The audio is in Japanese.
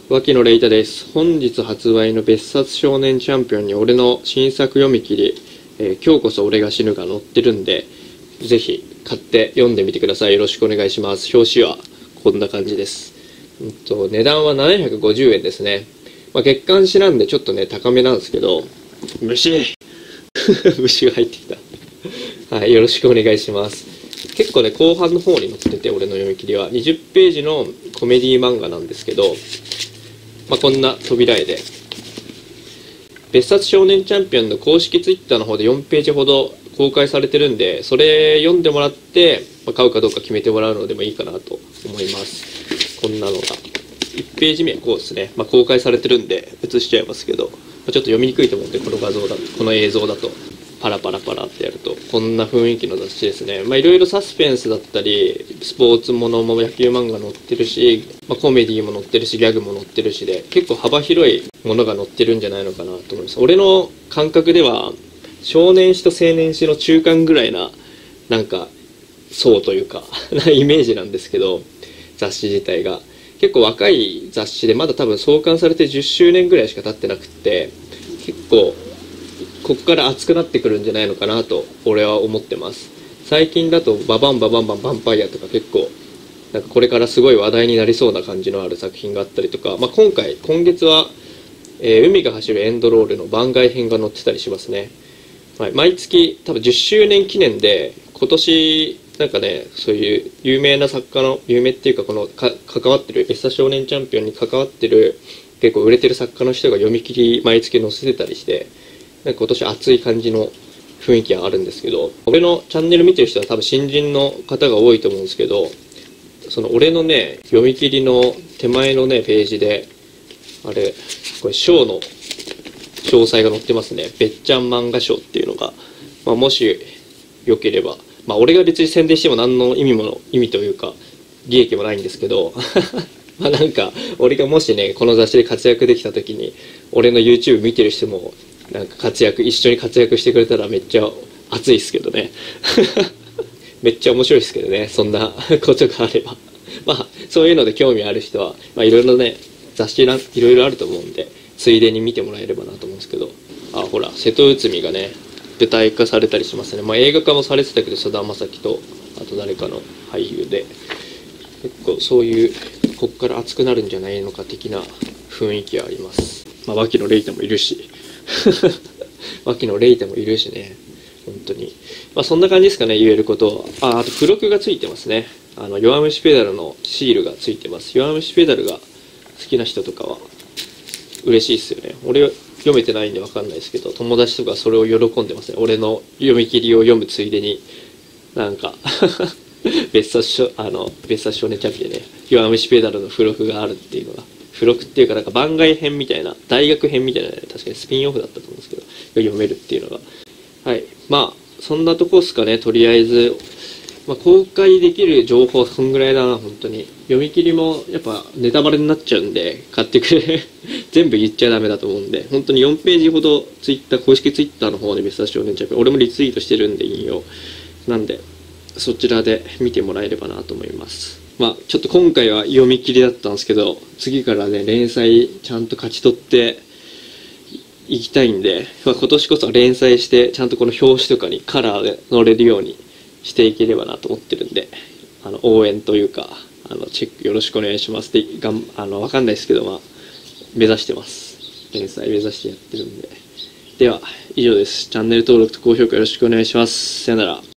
脇野レイタです。本日発売の別冊少年チャンピオンに俺の新作読み切り、今日こそ俺が死ぬが載ってるんで、ぜひ買って読んでみてください。よろしくお願いします。表紙はこんな感じです。値段は750円ですね。月刊誌なんでちょっとね、高めなんですけど、虫虫が入ってきた。はい、よろしくお願いします。結構ね、後半の方に載ってて、俺の読み切りは20ページのコメディ漫画なんですけど、こんな扉絵で、別冊少年チャンピオンの公式ツイッターの方で4ページほど公開されてるんで、それ読んでもらって、買うかどうか決めてもらうのでもいいかなと思います。こんなのが1ページ目はこうですね、公開されてるんで映しちゃいますけど、ちょっと読みにくいと思うんで、この映像だとパラパラパラってやるとこんな雰囲気の雑誌ですね。いろいろサスペンスだったりスポーツものも野球漫画載ってるし、コメディも載ってるしギャグも載ってるしで、結構幅広いものが載ってるんじゃないのかなと思います。俺の感覚では少年誌と青年誌の中間ぐらいな層というかイメージなんですけど、雑誌自体が結構若い雑誌で、まだ多分創刊されて10周年ぐらいしか経ってなくって、結構こっから熱くなってくるんじゃないのかなと俺は思ってます。最近だとババンババンバンヴァンパイアとか結構これからすごい話題になりそうな感じのある作品があったりとか、今月は、海が走るエンドロールの番外編が載ってたりしますね。毎月多分10周年記念で今年そういう有名な作家の、有名っていうか関わってる別冊少年チャンピオンに関わってる結構売れてる作家の人が読み切り毎月載せてたりして、今年熱い感じの雰囲気があるんですけど、俺のチャンネル見てる人は多分新人の方が多いと思うんですけど、その俺のね読み切りの手前のねページでこれ賞の詳細が載ってますね。べっちゃん漫画賞っていうのが、もしよければ、俺が別に宣伝しても何の意味というか利益もないんですけど俺がもしねこの雑誌で活躍できた時に、俺の YouTube 見てる人も一緒に活躍してくれたらめっちゃ熱いっすけどねめっちゃ面白いっすけどね、そんなことがあればそういうので興味ある人はいろいろね雑誌いろいろあると思うんで、ついでに見てもらえればなと思うんですけど、ほら瀬戸内海がね舞台化されたりしますね。映画化もされてたけど、菅田将暉とあと誰かの俳優で、結構そういうこっから熱くなるんじゃないのか的な雰囲気はあります。脇野レイタもいるし脇野レイタもいるしね、本当にそんな感じですかね、言えることは。あと付録がついてますね。弱虫ペダルのシールがついてます。弱虫ペダルが好きな人とかは嬉しいですよね。俺読めてないんで分かんないですけど、友達とかそれを喜んでますね。俺の読み切りを読むついでに別冊少年チャンピオンでね、弱虫ペダルの付録があるっていうのが、付録っていうか番外編みたいな、大学編みたいな、確かにスピンオフだったと思うんですけど読めるっていうのが、そんなとこっすかね。とりあえず公開できる情報そんぐらいだな。本当に読み切りもやっぱネタバレになっちゃうんで買ってくれ全部言っちゃダメだと思うんで、本当に4ページほど公式ツイッターの方で別冊少年チャンピオン、俺もリツイートしてるんで引用なんで、そちらで見てもらえればなと思います。ちょっと今回は読み切りだったんですけど、次からね連載ちゃんと勝ち取っていきたいんで、今年こそ連載してちゃんとこの表紙とかにカラーで載れるようにしていければなと思ってるんで、応援というかチェックよろしくお願いしますって分かんないですけど、目指してます。連載目指してやってるんで。では以上です。チャンネル登録と高評価よろしくお願いします。さよなら。